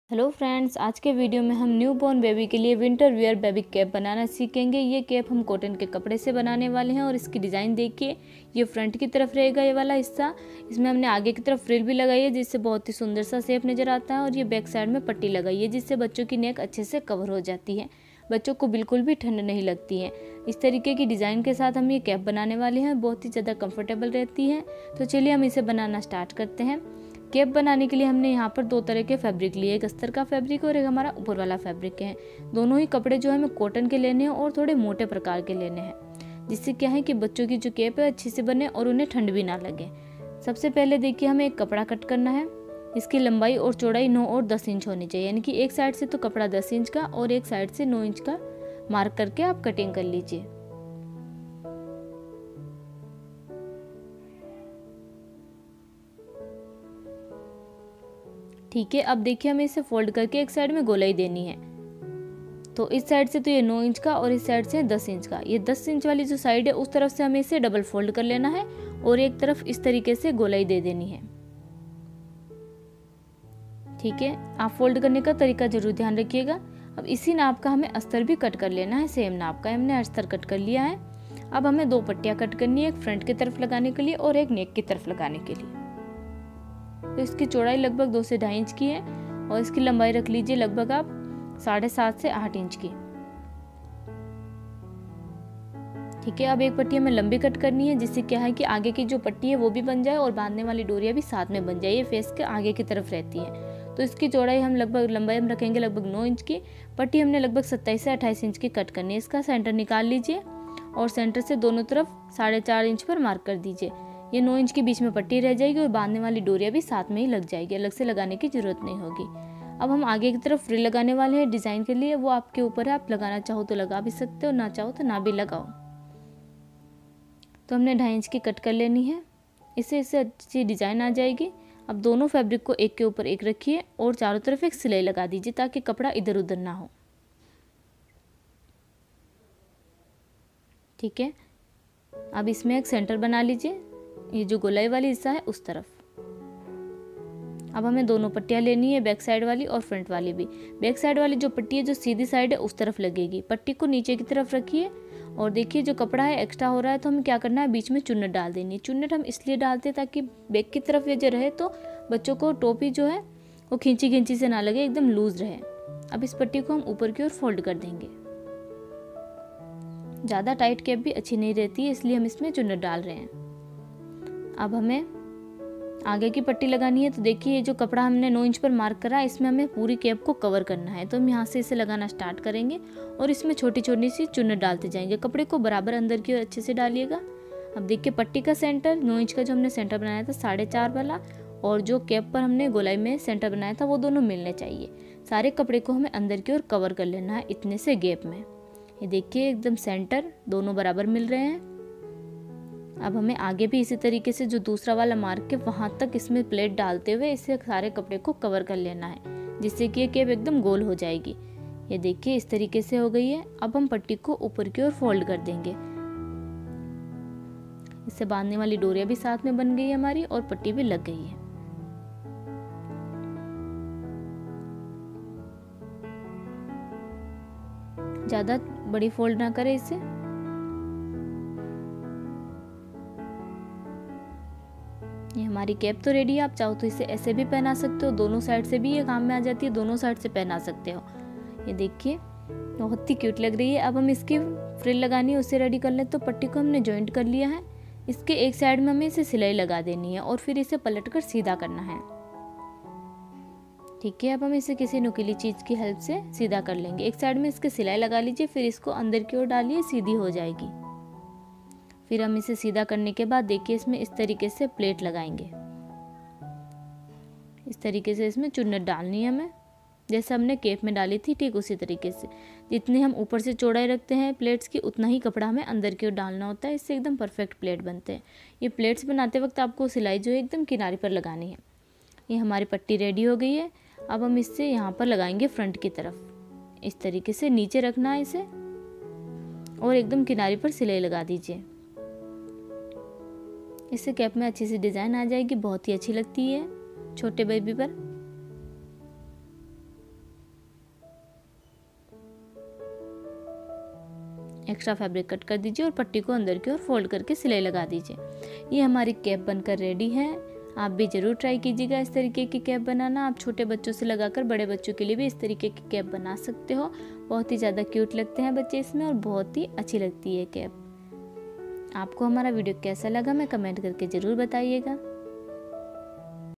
Hello friends, आज के video में हम न्यू बॉर्न बेबी के लिए विंटर वियर बेबी कैप बनाना सीखेंगे। ये कैप हम कॉटन के कपड़े से बनाने वाले हैं और इसकी डिज़ाइन देखिए। ये फ्रंट की तरफ रहेगा ये वाला हिस्सा। इसमें हमने आगे की तरफ फ्रिल भी लगाई है जिससे बहुत ही सुंदर सा शेप नज़र आता है। और ये बैक साइड में पट्टी लगाई है जिससे बच्चों की नेक अच्छे से कवर हो जाती है, बच्चों को बिल्कुल भी ठंड नहीं लगती है। इस तरीके की डिज़ाइन के साथ हम ये कैप बनाने वाले हैं, बहुत ही ज़्यादा कंफर्टेबल रहती है। तो चलिए हम इसे बनाना स्टार्ट करते हैं। कैप बनाने के लिए हमने यहाँ पर दो तरह के फैब्रिक लिए, एक अस्तर का फैब्रिक और एक हमारा ऊपर वाला फैब्रिक है। दोनों ही कपड़े जो है हमें कॉटन के लेने हैं और थोड़े मोटे प्रकार के लेने हैं, जिससे क्या है कि बच्चों की जो कैप है अच्छी से बने और उन्हें ठंड भी ना लगे। सबसे पहले देखिए हमें एक कपड़ा कट करना है। इसकी लंबाई और चौड़ाई 9 और 10 इंच होनी चाहिए, यानी कि एक साइड से तो कपड़ा 10 इंच का और एक साइड से 9 इंच का मार्क करके आप कटिंग कर लीजिए। ठीक है, अब देखिए हमें इसे फोल्ड करके एक साइड में गोलाई देनी है। तो इस साइड से तो ये 9 इंच का और इस साइड से 10 इंच का। ये 10 इंच वाली जो साइड है उस तरफ से हमें इसे डबल फोल्ड कर लेना है और एक तरफ इस तरीके से गोलाई दे देनी है। ठीक है, आप फोल्ड करने का तरीका जरूर ध्यान रखिएगा। अब इसी नाप का हमें अस्तर भी कट कर लेना है, सेम नाप का हमने अस्तर कट कर लिया है। अब हमें दो पट्टियां कट करनी है, एक फ्रंट की तरफ लगाने के लिए और एक नेक की तरफ लगाने के लिए। तो इसकी चौड़ाई लगभग 2 से 2.5 इंच की है और इसकी लंबाई रख लीजिए लगभग आप 7.5 से 8 इंच की। ठीक है, अब एक पट्टी हमें लंबी कट करनी है, जिससे क्या है कि आगे की जो पट्टी है वो भी बन जाए और बांधने वाली डोरियां भी साथ में बन जाए। ये फेस के आगे की तरफ रहती है। तो इसकी चौड़ाई हम लगभग लंबाई हम रखेंगे लगभग 9 इंच की। पट्टी हमने लगभग 27 से 28 इंच की कट करनी है। इसका सेंटर निकाल लीजिए और सेंटर से दोनों तरफ 4.5 इंच पर मार्क कर दीजिए। ये 9 इंच के बीच में पट्टी रह जाएगी और बांधने वाली डोरियां भी साथ में ही लग जाएगी, अलग से लगाने की जरूरत नहीं होगी। अब हम आगे की तरफ फ्रिल लगाने वाले हैं डिज़ाइन के लिए, वो आपके ऊपर है, आप लगाना चाहो तो लगा भी सकते हो, ना चाहो तो ना भी लगाओ। तो हमने 2.5 इंच की कट कर लेनी है, इससे अच्छी डिज़ाइन आ जाएगी। अब दोनों फैब्रिक को एक के ऊपर एक रखिए और चारों तरफ एक सिलाई लगा दीजिए ताकि कपड़ा इधर उधर ना हो। ठीक है, अब इसमें एक सेंटर बना लीजिए, ये जो गोलाई वाली हिस्सा है उस तरफ। अब हमें दोनों पट्टियां लेनी है, बैक साइड वाली और फ्रंट वाली भी। बैक साइड वाली जो पट्टी है जो सीधी साइड है उस तरफ लगेगी। पट्टी को नीचे की तरफ रखिए और देखिए जो कपड़ा है एक्स्ट्रा हो रहा है तो हमें क्या करना है, बीच में चुन्नट डाल देनी है। चुन्नट हम इसलिए डालते हैं ताकि बैक की तरफ ये जो रहे तो बच्चों को टोपी जो है वो खींची खींची से ना लगे, एकदम लूज रहे। अब इस पट्टी को हम ऊपर की ओर फोल्ड कर देंगे। ज़्यादा टाइट कैप भी अच्छी नहीं रहती है, इसलिए हम इसमें चुन्नट डाल रहे हैं। अब हमें आगे की पट्टी लगानी है। तो देखिए जो कपड़ा हमने 9 इंच पर मार्क करा है इसमें हमें पूरी कैप को कवर करना है। तो हम यहाँ से इसे लगाना स्टार्ट करेंगे और इसमें छोटी छोटी सी चुन्नट डालते जाएंगे। कपड़े को बराबर अंदर की ओर अच्छे से डालिएगा। अब देखिए पट्टी का सेंटर 9 इंच का जो हमने सेंटर बनाया था 4.5 वाला और जो कैप पर हमने गोलाई में सेंटर बनाया था वो दोनों मिलने चाहिए। सारे कपड़े को हमें अंदर की ओर कवर कर लेना है इतने से गैप में। ये देखिए एकदम सेंटर दोनों बराबर मिल रहे हैं। अब हमें आगे भी इसी तरीके से जो दूसरा वाला मार्क है वहां तक इसमें प्लेट डालते हुए इसे सारे कपड़े को कवर कर लेना है, जिससे कि ये कैप एकदम गोल हो जाएगी। ये देखिए इस तरीके से हो गई है। अब हम पट्टी को ऊपर की ओर फोल्ड कर देंगे। इससे बांधने वाली डोरियां भी साथ में बन गई है हमारी और पट्टी भी लग गई है। ज्यादा बड़ी फोल्ड ना करें इसे। ये हमारी कैप तो रेडी है। आप चाहो तो इसे ऐसे भी पहना सकते हो, दोनों साइड से भी ये काम में आ जाती है, दोनों साइड से पहना सकते हो। ये देखिए बहुत ही क्यूट लग रही है। अब हम इसकी फ्रिल लगानी है, उसे रेडी कर ले। तो पट्टी को हमने जॉइंट कर लिया है, इसके एक साइड में हमें इसे सिलाई लगा देनी है और फिर इसे पलट कर सीधा करना है। ठीक है, अब हम इसे किसी नुकीली चीज की हेल्प से सीधा कर लेंगे। एक साइड में इसके सिलाई लगा लीजिए, फिर इसको अंदर की ओर डालिए, सीधी हो जाएगी। फिर हम इसे सीधा करने के बाद देखिए इसमें इस तरीके से प्लेट लगाएंगे। इस तरीके से इसमें चुन्नट डालनी है हमें, जैसे हमने केप में डाली थी ठीक उसी तरीके से। जितनी हम ऊपर से चौड़ाई रखते हैं प्लेट्स की उतना ही कपड़ा हमें अंदर की ओर डालना होता है, इससे एकदम परफेक्ट प्लेट बनते हैं। ये प्लेट्स बनाते वक्त आपको सिलाई जो है एकदम किनारे पर लगानी है। ये हमारी पट्टी रेडी हो गई है। अब हम इससे यहाँ पर लगाएंगे फ्रंट की तरफ। इस तरीके से नीचे रखना है इसे और एकदम किनारे पर सिलाई लगा दीजिए। इससे कैप में अच्छी सी डिज़ाइन आ जाएगी, बहुत ही अच्छी लगती है छोटे बेबी पर। एक्स्ट्रा फैब्रिक कट कर दीजिए और पट्टी को अंदर की ओर फोल्ड करके सिलाई लगा दीजिए। ये हमारी कैप बनकर रेडी है। आप भी ज़रूर ट्राई कीजिएगा इस तरीके की कैप बनाना। आप छोटे बच्चों से लगाकर बड़े बच्चों के लिए भी इस तरीके की कैप बना सकते हो। बहुत ही ज़्यादा क्यूट लगते हैं बच्चे इसमें और बहुत ही अच्छी लगती है कैप। आपको हमारा वीडियो कैसा लगा मैं कमेंट करके ज़रूर बताइएगा।